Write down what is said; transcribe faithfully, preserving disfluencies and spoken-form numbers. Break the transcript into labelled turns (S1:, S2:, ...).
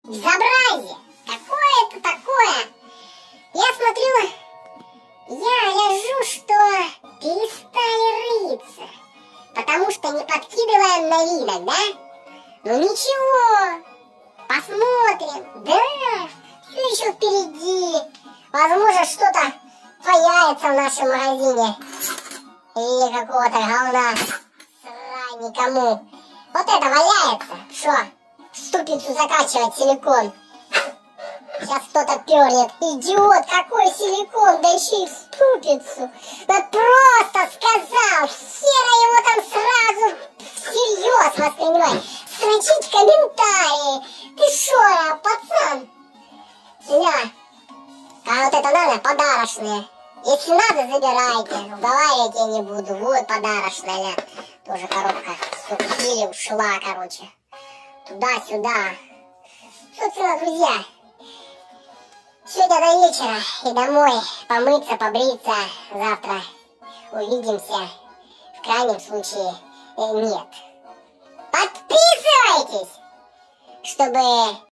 S1: Безобразие! Какое это такое? Я смотрю, я ляжу, что перестали рыться. Потому что не подкидываем новинок, да? Ну ничего, посмотрим. Да, все еще впереди. Возможно, что-то появится в нашем магазине. Или какого-то говна. Срань никому. Вот это валяется. Что? Ступицу закачивать силикон. Сейчас кто-то пернет. Идиот, какой силикон, да еще и в ступицу. Да просто сказал. Хера его там сразу всерьез воспринимай. Строчить комментарии. Ты шо, пацан? Ля. А вот это надо, подарочные. Если надо, забирайте. Уговаривать я не буду. Вот подарочная, ля. Тоже коробка. Сука, ушла, короче. Туда-сюда. Собственно, друзья. Сегодня до вечера и домой помыться, побриться. Завтра увидимся. В крайнем случае нет. Подписывайтесь, чтобы